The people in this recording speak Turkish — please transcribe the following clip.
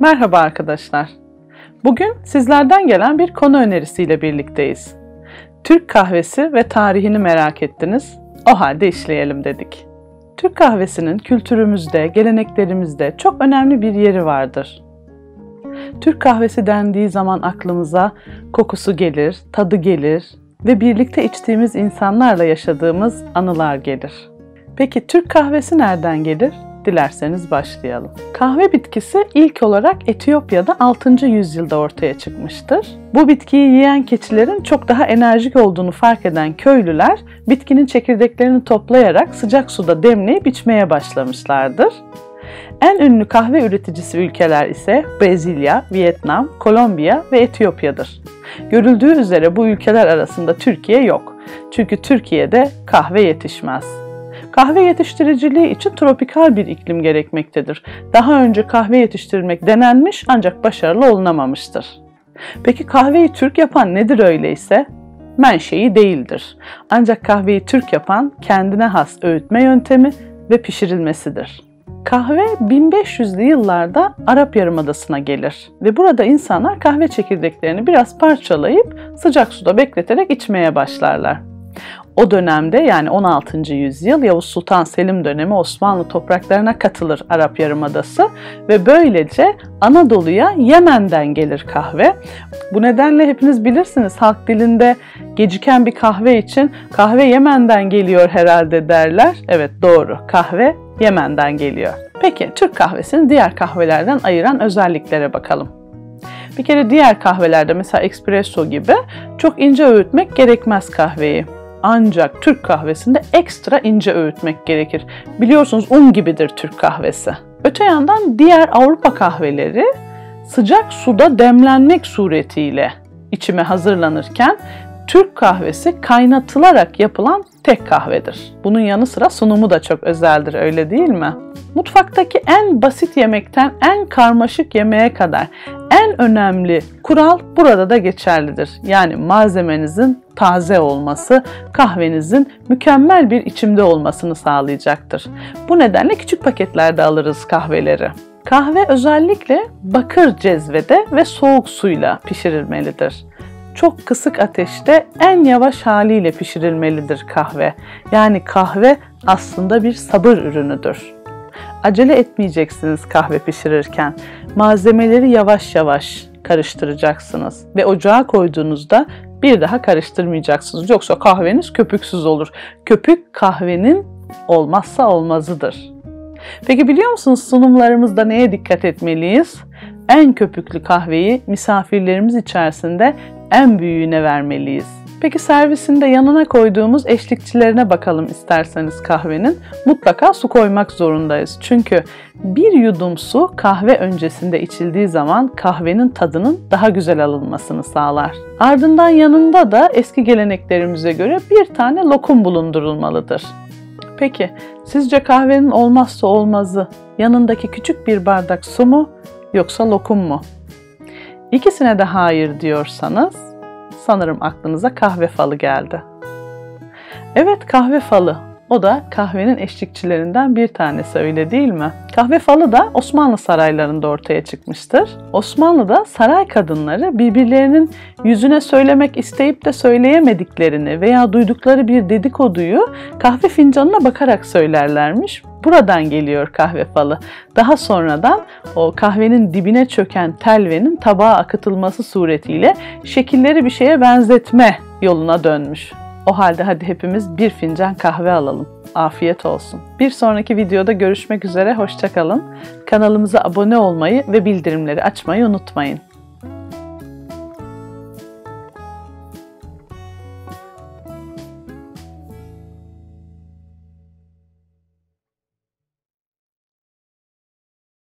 Merhaba arkadaşlar. Bugün sizlerden gelen bir konu önerisiyle birlikteyiz. Türk kahvesi ve tarihini merak ettiniz. O halde işleyelim dedik. Türk kahvesinin kültürümüzde, geleneklerimizde çok önemli bir yeri vardır. Türk kahvesi dendiği zaman aklımıza kokusu gelir, tadı gelir ve birlikte içtiğimiz insanlarla yaşadığımız anılar gelir. Peki Türk kahvesi nereden gelir? Dilerseniz başlayalım. Kahve bitkisi ilk olarak Etiyopya'da 6. yüzyılda ortaya çıkmıştır. Bu bitkiyi yiyen keçilerin çok daha enerjik olduğunu fark eden köylüler bitkinin çekirdeklerini toplayarak sıcak suda demleyip içmeye başlamışlardır. En ünlü kahve üreticisi ülkeler ise Brezilya, Vietnam, Kolombiya ve Etiyopya'dır. Görüldüğü üzere bu ülkeler arasında Türkiye yok. Çünkü Türkiye'de kahve yetişmez. Kahve yetiştiriciliği için tropikal bir iklim gerekmektedir. Daha önce kahve yetiştirmek denenmiş ancak başarılı olunamamıştır. Peki kahveyi Türk yapan nedir öyleyse? Menşei değildir. Ancak kahveyi Türk yapan kendine has öğütme yöntemi ve pişirilmesidir. Kahve 1500'lü yıllarda Arap Yarımadası'na gelir ve burada insanlar kahve çekirdeklerini biraz parçalayıp sıcak suda bekleterek içmeye başlarlar. O dönemde yani 16. yüzyıl Yavuz Sultan Selim dönemi Osmanlı topraklarına katılır Arap Yarımadası ve böylece Anadolu'ya Yemen'den gelir kahve. Bu nedenle hepiniz bilirsiniz halk dilinde geciken bir kahve için kahve Yemen'den geliyor herhalde derler. Evet doğru, kahve Yemen'den geliyor. Peki Türk kahvesini diğer kahvelerden ayıran özelliklere bakalım. Bir kere diğer kahvelerde mesela espresso gibi çok ince öğütmek gerekmez kahveyi. Ancak Türk kahvesinde ekstra ince öğütmek gerekir. Biliyorsunuz un gibidir Türk kahvesi. Öte yandan diğer Avrupa kahveleri sıcak suda demlenmek suretiyle içime hazırlanırken Türk kahvesi kaynatılarak yapılan tek kahvedir. Bunun yanı sıra sunumu da çok özeldir, öyle değil mi? Mutfaktaki en basit yemekten en karmaşık yemeğe kadar en önemli kural burada da geçerlidir. Yani malzemenizin taze olması, kahvenizin mükemmel bir içimde olmasını sağlayacaktır. Bu nedenle küçük paketlerde alırız kahveleri. Kahve özellikle bakır cezvede ve soğuk suyla pişirilmelidir. Çok kısık ateşte en yavaş haliyle pişirilmelidir kahve. Yani kahve aslında bir sabır ürünüdür. Acele etmeyeceksiniz kahve pişirirken. Malzemeleri yavaş yavaş karıştıracaksınız ve ocağa koyduğunuzda bir daha karıştırmayacaksınız. Yoksa kahveniz köpüksüz olur. Köpük kahvenin olmazsa olmazıdır. Peki biliyor musunuz sunumlarımızda neye dikkat etmeliyiz? En köpüklü kahveyi misafirlerimiz içerisinde en büyüğüne vermeliyiz. Peki servisinde yanına koyduğumuz eşlikçilerine bakalım isterseniz kahvenin. Mutlaka su koymak zorundayız. Çünkü bir yudum su kahve öncesinde içildiği zaman kahvenin tadının daha güzel alınmasını sağlar. Ardından yanında da eski geleneklerimize göre bir tane lokum bulundurulmalıdır. Peki sizce kahvenin olmazsa olmazı yanındaki küçük bir bardak su mu yoksa lokum mu? İkisine de hayır diyorsanız sanırım aklınıza kahve falı geldi. Evet, kahve falı. O da kahvenin eşlikçilerinden bir tanesi, öyle değil mi? Kahve falı da Osmanlı saraylarında ortaya çıkmıştır. Osmanlı'da saray kadınları birbirlerinin yüzüne söylemek isteyip de söyleyemediklerini veya duydukları bir dedikoduyu kahve fincanına bakarak söylerlermiş. Buradan geliyor kahve falı. Daha sonradan o kahvenin dibine çöken telvenin tabağa akıtılması suretiyle şekilleri bir şeye benzetme yoluna dönmüş. O halde hadi hepimiz bir fincan kahve alalım. Afiyet olsun. Bir sonraki videoda görüşmek üzere, hoşça kalın. Kanalımıza abone olmayı ve bildirimleri açmayı unutmayın.